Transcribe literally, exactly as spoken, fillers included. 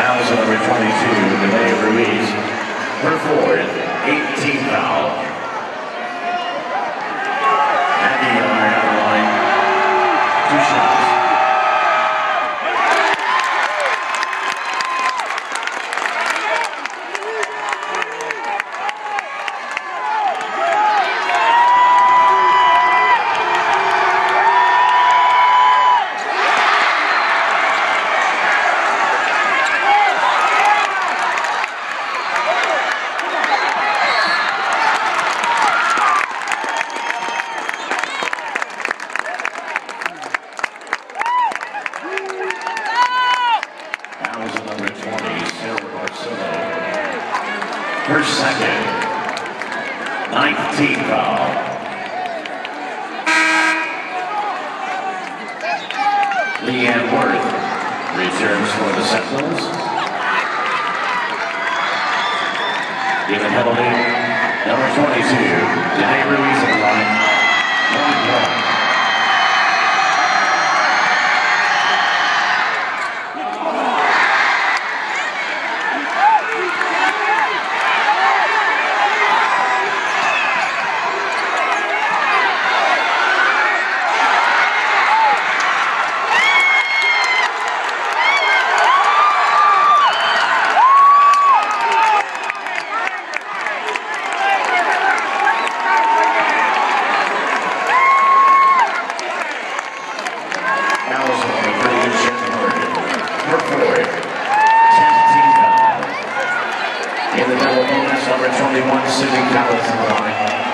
Fouls on number twenty-two, Renee Ruiz. Her fourth, eighteen foul. Maggie on our outer line. Two shots. Her second, nineteen foul. Leanne Worth returns for the Sentinels. Given penalty, number twenty-two, Renee Ruiz on the line. one one. In the double bonus, number twenty-one, Sentinels on the line.